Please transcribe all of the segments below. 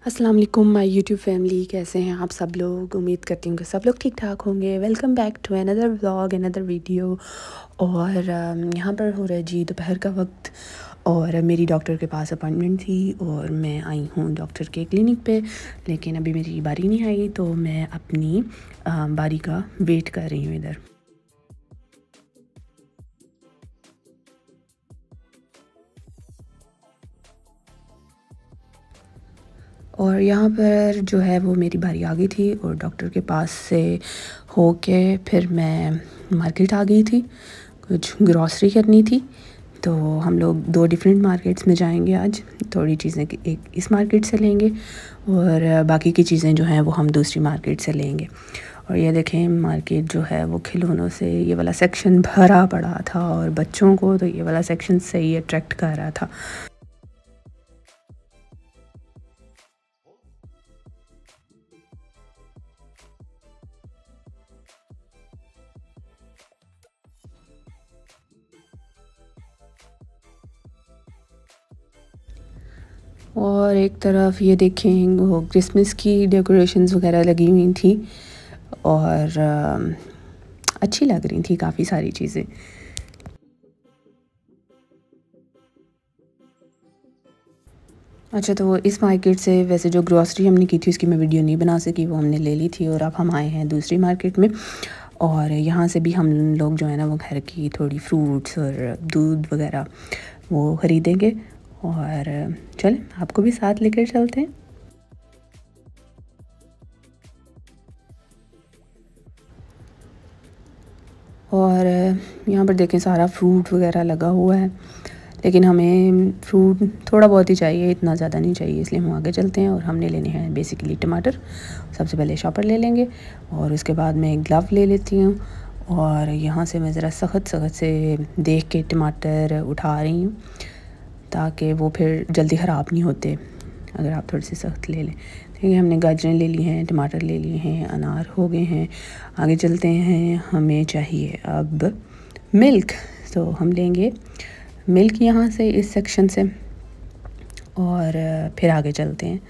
अस्सलाम वालेकुम my YouTube family, कैसे हैं आप सब लोग। उम्मीद करती हूँ कि सब लोग ठीक ठाक होंगे। Welcome back to another vlog, another video. और यहाँ पर हो रहा है जी दोपहर का वक्त और मेरी डॉक्टर के पास अपॉइंटमेंट थी और मैं आई हूँ डॉक्टर के क्लिनिक पे, लेकिन अभी मेरी बारी नहीं आई तो मैं अपनी बारी का वेट कर रही हूँ इधर। और यहाँ पर जो है वो मेरी बारी आ गई थी और डॉक्टर के पास से होके फिर मैं मार्केट आ गई थी, कुछ ग्रॉसरी करनी थी। तो हम लोग दो डिफरेंट मार्केट्स में जाएंगे आज। थोड़ी चीज़ें एक इस मार्केट से लेंगे और बाकी की चीज़ें जो हैं वो हम दूसरी मार्केट से लेंगे। और ये देखें मार्केट जो है वो खिलौनों से ये वाला सेक्शन भरा पड़ा था और बच्चों को तो ये वाला सेक्शन सही अट्रैक्ट कर रहा था। और एक तरफ ये देखें वो क्रिसमस की डेकोरेशंस वगैरह लगी हुई थी और अच्छी लग रही थी काफ़ी सारी चीज़ें। अच्छा, तो वो इस मार्केट से वैसे जो ग्रॉसरी हमने की थी उसकी मैं वीडियो नहीं बना सकी, वो हमने ले ली थी। और अब हम आए हैं दूसरी मार्केट में और यहाँ से भी हम लोग जो है ना वो घर की थोड़ी फ्रूट्स और दूध वगैरह वो ख़रीदेंगे। और चलें आपको भी साथ लेकर चलते हैं। और यहाँ पर देखें सारा फ्रूट वगैरह लगा हुआ है, लेकिन हमें फ्रूट थोड़ा बहुत ही चाहिए, इतना ज़्यादा नहीं चाहिए, इसलिए हम आगे चलते हैं। और हमने लेने हैं बेसिकली टमाटर। सबसे पहले शॉपर ले लेंगे और उसके बाद मैं ग्लव ले लेती हूँ। और यहाँ से मैं ज़रा सख्त से देख के टमाटर उठा रही हूँ ताकि वो फिर जल्दी ख़राब नहीं होते अगर आप थोड़े से सख्त ले लें। देखिए हमने गाजरें ले ली हैं, टमाटर ले लिए हैं, अनार हो गए हैं। आगे चलते हैं, हमें चाहिए अब मिल्क। तो हम लेंगे मिल्क यहाँ से इस सेक्शन से और फिर आगे चलते हैं।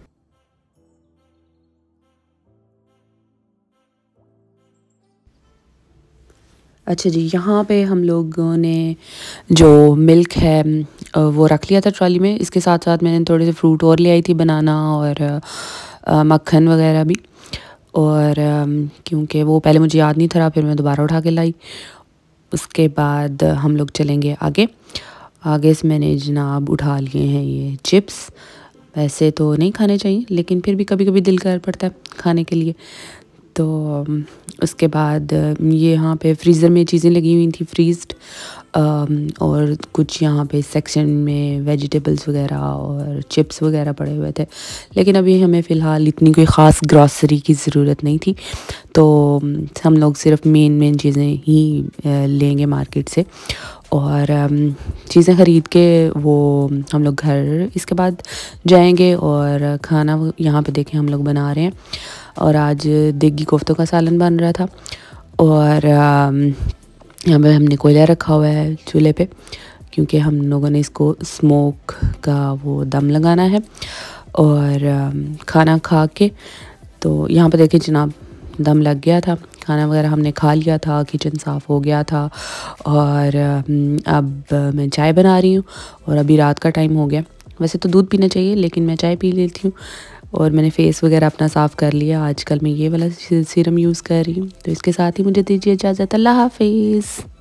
अच्छा जी, यहाँ पे हम लोगों ने जो मिल्क है वो रख लिया था ट्रॉली में। इसके साथ साथ मैंने थोड़े से फ्रूट और ले आई थी, बनाना और मक्खन वगैरह भी। और क्योंकि वो पहले मुझे याद नहीं था फिर मैं दोबारा उठा के लाई। उसके बाद हम लोग चलेंगे आगे। आगे से मैंने जनाब उठा लिए हैं ये चिप्स। वैसे तो नहीं खाने चाहिए लेकिन फिर भी कभी कभी दिल कर पड़ता है खाने के लिए। तो उसके बाद ये यहाँ पे फ्रीज़र में चीज़ें लगी हुई थी फ्रीज़्ड, और कुछ यहाँ पे सेक्शन में वेजिटेबल्स वगैरह और चिप्स वगैरह पड़े हुए थे। लेकिन अभी हमें फ़िलहाल इतनी कोई ख़ास ग्रॉसरी की ज़रूरत नहीं थी, तो हम लोग सिर्फ मेन चीज़ें ही लेंगे मार्केट से। और चीज़ें ख़रीद के वो हम लोग घर इसके बाद जाएंगे। और खाना यहाँ पे देखें हम लोग बना रहे हैं और आज देगी कोफ्तों का सालन बन रहा था। और यहाँ पे हमने कोयला रखा हुआ है चूल्हे पे क्योंकि हम लोगों ने इसको स्मोक का वो दम लगाना है। और खाना खा के तो यहाँ पे देखिए जनाब दम लग गया था, खाना वगैरह हमने खा लिया था, किचन साफ़ हो गया था। और अब मैं चाय बना रही हूँ और अभी रात का टाइम हो गया। वैसे तो दूध पीना चाहिए लेकिन मैं चाय पी लेती हूँ। और मैंने फ़ेस वगैरह अपना साफ़ कर लिया। आजकल मैं ये वाला सीरम यूज़ कर रही हूँ। तो इसके साथ ही मुझे दीजिए इजाज़त। अल्लाह हाफिज़।